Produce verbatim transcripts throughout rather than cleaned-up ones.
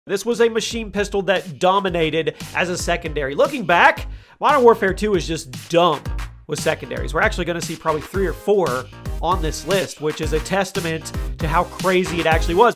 This was a machine pistol that dominated as a secondary. Looking back, Modern Warfare two is just dumb with secondaries. We're actually going to see probably three or four on this list, which is a testament to how crazy it actually was.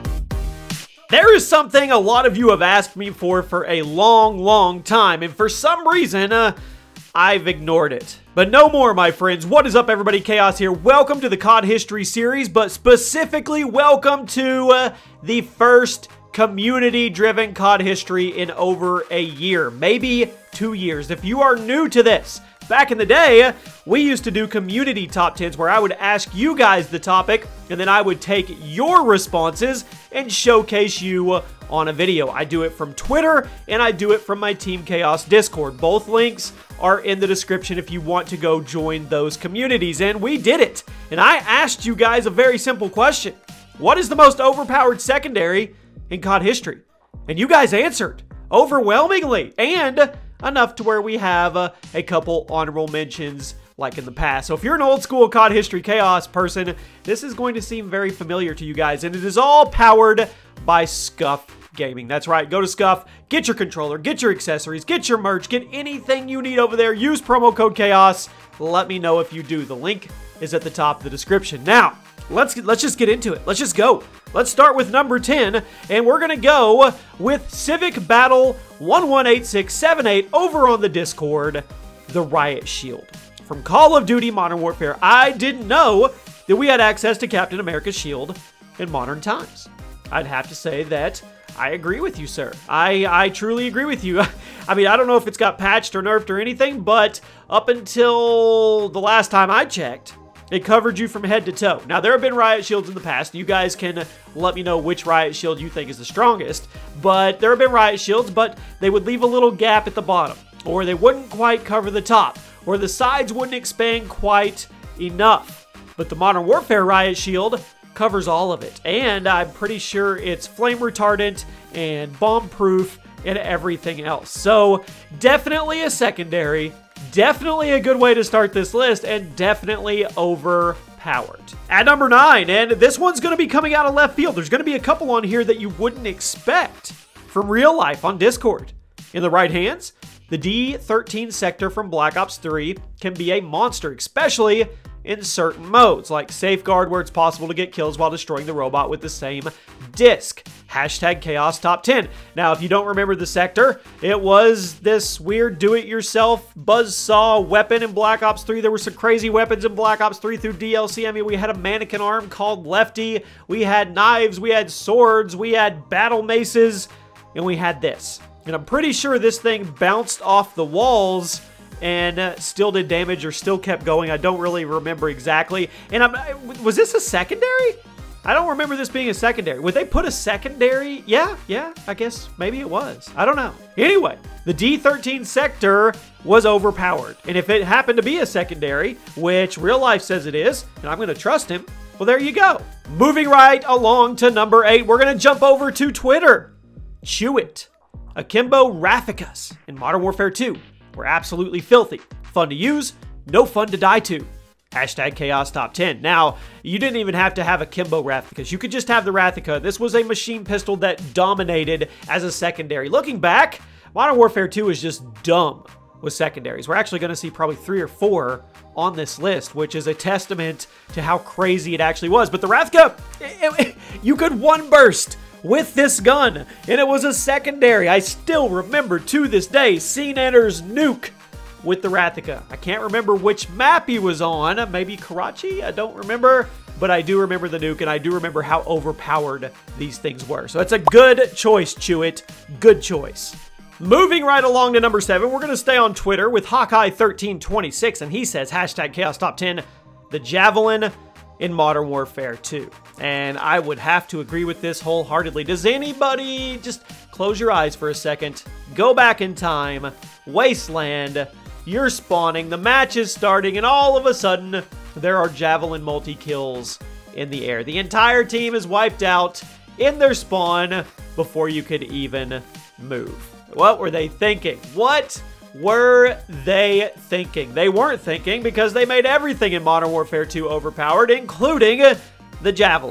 There is something a lot of you have asked me for for a long, long time, and for some reason, uh, I've ignored it. But no more, my friends. What is up, everybody? Chaos here. Welcome to the C O D History series, but specifically, welcome to uh, the first community-driven C O D history in over a year, maybe two years. If you are new to this, back in the day, we used to do community top tens where I would ask you guys the topic, and then I would take your responses and showcase you on a video. I do it from Twitter, and I do it from my Team Chaos Discord. Both links are in the description if you want to go join those communities, and we did it. And I asked you guys a very simple question. What is the most overpowered secondary in C O D history? And you guys answered overwhelmingly, and enough to where we have uh, a couple honorable mentions like in the past. So if you're an old school C O D History Chaos person, this is going to seem very familiar to you guys, and it is all powered by Scuf Gaming. That's right, go to Scuf, get your controller, get your accessories, get your merch, get anything you need over there. Use promo code Chaos. Let me know if you do. The link is at the top of the description. Now, let's let's just get into it. Let's just go. Let's start with number ten, and we're gonna go with Civic Battle one one eight six seven eight over on the Discord, the Riot Shield. From Call of Duty Modern Warfare, I didn't know that we had access to Captain America's shield in modern times. I'd have to say that I agree with you, sir. I, I truly agree with you. I mean, I don't know if it's got patched or nerfed or anything, but up until the last time I checked, it covered you from head to toe. Now, there have been Riot Shields in the past. You guys can let me know which Riot Shield you think is the strongest. But there have been Riot Shields, but they would leave a little gap at the bottom. Or they wouldn't quite cover the top. Or the sides wouldn't expand quite enough. But the Modern Warfare Riot Shield covers all of it. And I'm pretty sure it's flame retardant and bomb proof and everything else. So, definitely a secondary. Definitely a good way to start this list, and definitely overpowered. At number nine, and this one's going to be coming out of left field. There's going to be a couple on here that you wouldn't expect from real life on Discord. In the right hands, the D thirteen sector from Black Ops three can be a monster, especially in certain modes, like Safeguard, where it's possible to get kills while destroying the robot with the same disc. Hashtag Chaos Top ten. Now, if you don't remember the sector, it was this weird do-it-yourself buzzsaw weapon in Black Ops three. There were some crazy weapons in Black Ops three through D L C. I mean, we had a mannequin arm called Lefty. We had knives. We had swords. We had battle maces. And we had this. And I'm pretty sure this thing bounced off the walls and uh, still did damage or still kept going. I don't really remember exactly. And I'm, was this a secondary? I don't remember this being a secondary. Would they put a secondary? Yeah, yeah, I guess maybe it was. I don't know. Anyway, the D thirteen sector was overpowered. And if it happened to be a secondary, which real life says it is, and I'm going to trust him, well, there you go. Moving right along to number eight, we're going to jump over to Twitter. Chewit. Akimbo Rafficus in Modern Warfare two. We're absolutely filthy. Fun to use, no fun to die to. Hashtag Chaos Top ten. Now, you didn't even have to have a Kimbo Rafficus. You could just have the Rathica. This was a machine pistol that dominated as a secondary. Looking back, Modern Warfare two is just dumb with secondaries. We're actually going to see probably three or four on this list, which is a testament to how crazy it actually was. But the Rathica, it, it, you could one burst with this gun, and it was a secondary. I still remember to this day Scene Enter's nuke with the Rathica. I can't remember which map he was on. Maybe Karachi? I don't remember. But I do remember the nuke, and I do remember how overpowered these things were. So it's a good choice, Chewit. Good choice. Moving right along to number seven, we're going to stay on Twitter with Hawkeye thirteen twenty-six, and he says, hashtag Chaos Top ten, the Javelin in Modern Warfare two. And I would have to agree with this wholeheartedly. Does anybody just close your eyes for a second, go back in time, Wasteland, you're spawning, the match is starting, and all of a sudden, there are Javelin multi-kills in the air. The entire team is wiped out in their spawn before you could even move. What were they thinking? What were they thinking? They weren't thinking, because they made everything in Modern Warfare two overpowered, including the Javelin.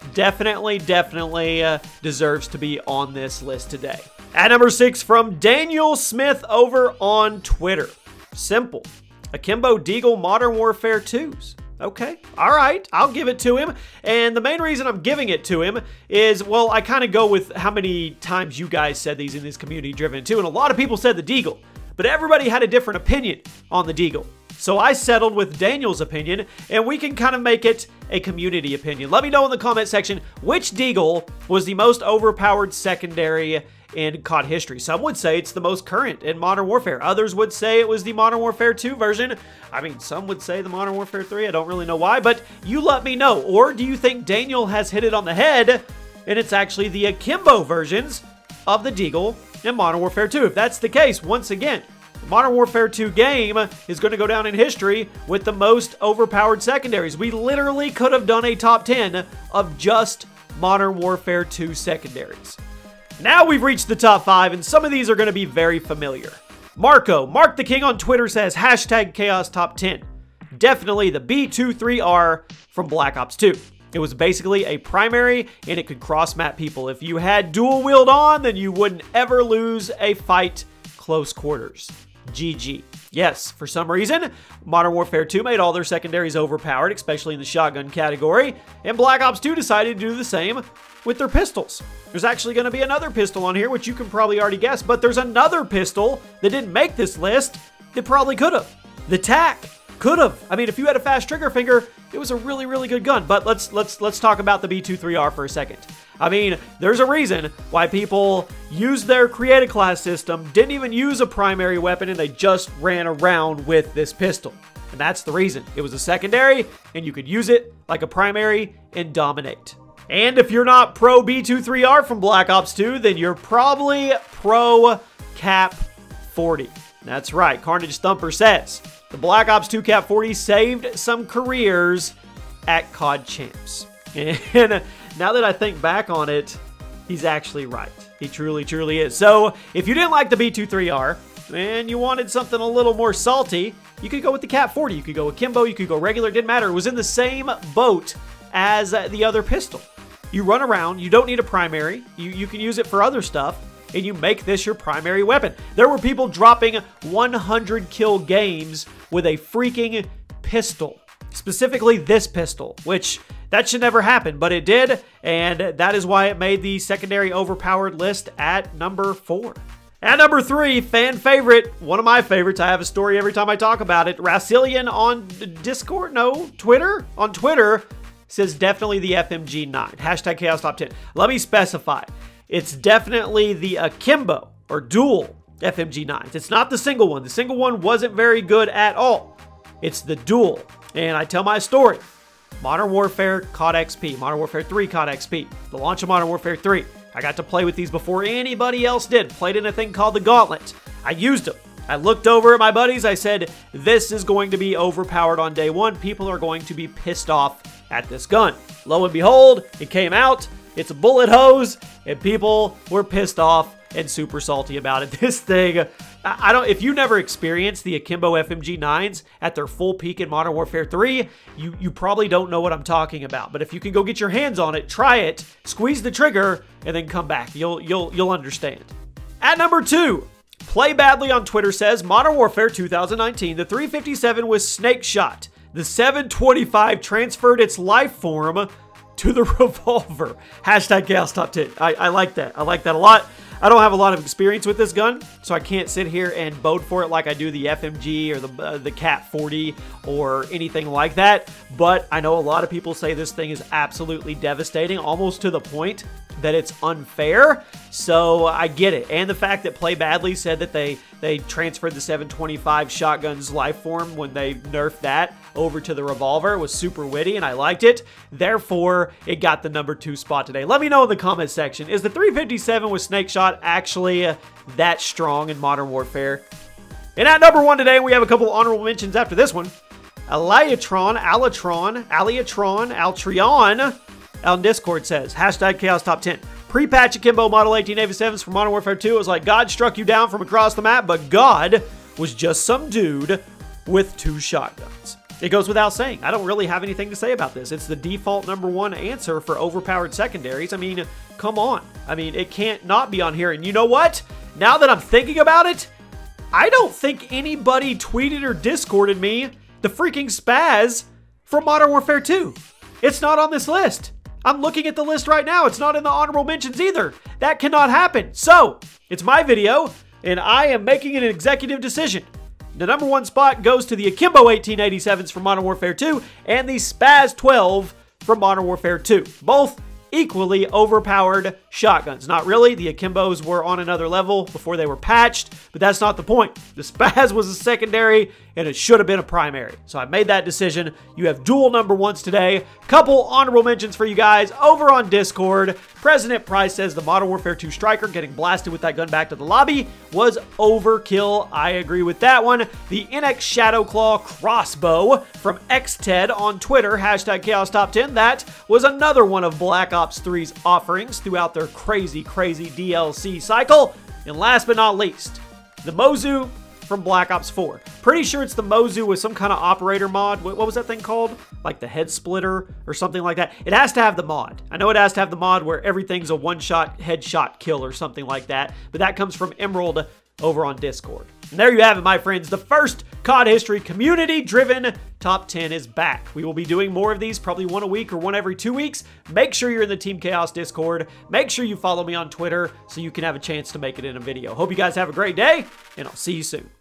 definitely, definitely uh, deserves to be on this list today. At number six, from Daniel Smith over on Twitter. Simple. Akimbo Deagle Modern Warfare twos. Okay, all right, I'll give it to him. And the main reason I'm giving it to him is, well, I kind of go with how many times you guys said these in this community driven too, and a lot of people said the Deagle, but everybody had a different opinion on the Deagle. So I settled with Daniel's opinion, and we can kind of make it a community opinion. Let me know in the comment section which Deagle was the most overpowered secondary in C O D history. Some would say it's the most current in Modern Warfare. Others would say it was the Modern Warfare two version. I mean, some would say the Modern Warfare three. I don't really know why, but you let me know. Or do you think Daniel has hit it on the head and it's actually the Akimbo versions of the Deagle in Modern Warfare two? If that's the case, once again, the Modern Warfare two game is going to go down in history with the most overpowered secondaries. We literally could have done a top ten of just Modern Warfare two secondaries. Now we've reached the top five, and some of these are going to be very familiar. Marco, Mark the King on Twitter says, hashtag Chaos Top ten. Definitely the B twenty-three R from Black Ops two. It was basically a primary, and it could cross-map people. If you had dual wield on, then you wouldn't ever lose a fight close quarters. G G. Yes, for some reason, Modern Warfare two made all their secondaries overpowered, especially in the shotgun category, and Black Ops two decided to do the same with their pistols. There's actually going to be another pistol on here, which you can probably already guess, but there's another pistol that didn't make this list that probably could have. The T A C could have. I mean, if you had a fast trigger finger, it was a really, really good gun. But let's let's let's talk about the B twenty-three R for a second. I mean, there's a reason why people used their creative class system, didn't even use a primary weapon, and they just ran around with this pistol. And that's the reason. It was a secondary, and you could use it like a primary and dominate. And if you're not pro B twenty-three R from Black Ops two, then you're probably pro Cap forty. That's right, Carnage Thumper says, the Black Ops two Cap forty saved some careers at C O D Champs. And now that I think back on it, he's actually right. He truly, truly is. So if you didn't like the B twenty-three R and you wanted something a little more salty, you could go with the Cap forty. You could go Akimbo, you could go regular, it didn't matter. It was in the same boat as the other pistol. You run around, you don't need a primary, you, you can use it for other stuff, and you make this your primary weapon. There were people dropping one hundred kill games with a freaking pistol. Specifically this pistol, which that should never happen, but it did, and that is why it made the secondary overpowered list at number four. At number three, fan favorite, one of my favorites, I have a story every time I talk about it, Rasilian on Discord, no, Twitter, on Twitter, says definitely the F M G nine. Hashtag Chaos Top ten. Let me specify. It's definitely the Akimbo or dual F M G nines. It's not the single one. The single one wasn't very good at all. It's the dual. And I tell my story. Modern Warfare C O D X P. Modern Warfare three C O D X P. The launch of Modern Warfare three. I got to play with these before anybody else did. Played in a thing called the Gauntlet. I used them. I looked over at my buddies. I said, this is going to be overpowered on day one. People are going to be pissed off at this gun. Lo and behold, it came out. It's a bullet hose, and people were pissed off and super salty about it. This thing, I don't, if you never experienced the Akimbo F M G nines at their full peak in Modern Warfare three, you, you probably don't know what I'm talking about. But if you can go get your hands on it, try it, squeeze the trigger, and then come back. You'll, you'll, you'll understand. At number two, Play Badly on Twitter says, Modern Warfare two thousand nineteen, the three fifty-seven was snake shot. The seven twenty-five transferred its life form to the revolver. Hashtag Chaos Top ten. I, I like that. I like that a lot. I don't have a lot of experience with this gun, so I can't sit here and bode for it like I do the F M G or the, uh, the Cap forty or anything like that. But I know a lot of people say this thing is absolutely devastating, almost to the point that it's unfair. So I get it. And the fact that Play Badly said that they, they transferred the seven twenty-five shotgun's life form when they nerfed that over to the revolver was super witty, and I liked it. Therefore, it got the number two spot today. Let me know in the comment section, is the three fifty-seven with Snake Shot actually uh, that strong in Modern Warfare? And at number one today, we have a couple honorable mentions after this one. Aliatron, Alatron, Aliatron, Altreon on Discord says, hashtag Chaos Top ten. Pre-patch Akimbo Model eighteen eighty-sevens from Modern Warfare two. It was like God struck you down from across the map, but God was just some dude with two shotguns. It goes without saying. I don't really have anything to say about this. It's the default number one answer for overpowered secondaries. I mean, come on. I mean, it can't not be on here. And you know what? Now that I'm thinking about it, I don't think anybody tweeted or Discorded me the freaking spaz from Modern Warfare two. It's not on this list. I'm looking at the list right now. It's not in the honorable mentions either. That cannot happen. So, it's my video, and I am making an executive decision. The number one spot goes to the Akimbo eighteen eighty-sevens from Modern Warfare two and the Spaz twelve from Modern Warfare two. Both equally overpowered shotguns. Not really. The Akimbos were on another level before they were patched, but that's not the point. The Spaz was a secondary, and it should have been a primary. So I made that decision. You have dual number ones today. Couple honorable mentions for you guys over on Discord. President Price says the Modern Warfare two Striker getting blasted with that gun back to the lobby was overkill. I agree with that one. The N X Shadowclaw crossbow from XTED on Twitter, hashtag Chaos Top ten. That was another one of Black Ops three's offerings throughout their crazy, crazy D L C cycle. And last but not least, the Mozu from Black Ops four. Pretty sure it's the Mozu with some kind of operator mod. What was that thing called? Like the head splitter or something like that. It has to have the mod. I know it has to have the mod where everything's a one-shot headshot kill or something like that, but that comes from Emerald over on Discord. And there you have it, my friends. The first C O D History community-driven top ten is back. We will be doing more of these, probably one a week or one every two weeks. Make sure you're in the Team Chaos Discord. Make sure you follow me on Twitter so you can have a chance to make it in a video. Hope you guys have a great day, and I'll see you soon.